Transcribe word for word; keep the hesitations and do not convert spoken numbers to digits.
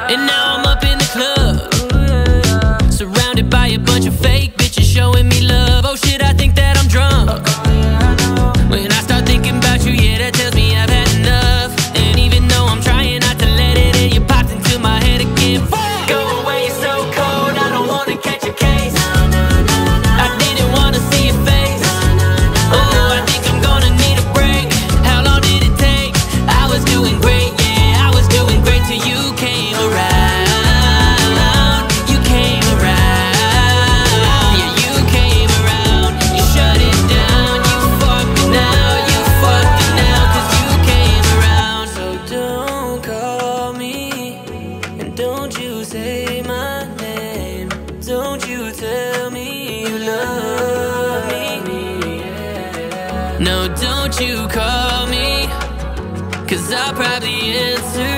And now I'm up in the club, surrounded by a bunch of fake bitches showing me love. Oh shit, I think that I'm drunk. When I start thinking about you, yeah, that tells me I've had enough. And even though I'm trying not to let it in, you popped into my head again. Go away, you're so cold, I don't wanna catch a case. I didn't wanna see your face. Oh, I think I'm gonna need a break. How long did it take? I was doing great, yeah, I was doing great till you came around. You came around, yeah, you came around. You shut it down, you fucked it now, you fucked it now, cause you came around. So don't call me, and don't you say my name. Don't you tell me you love me. No, don't you call me, cause I'll probably answer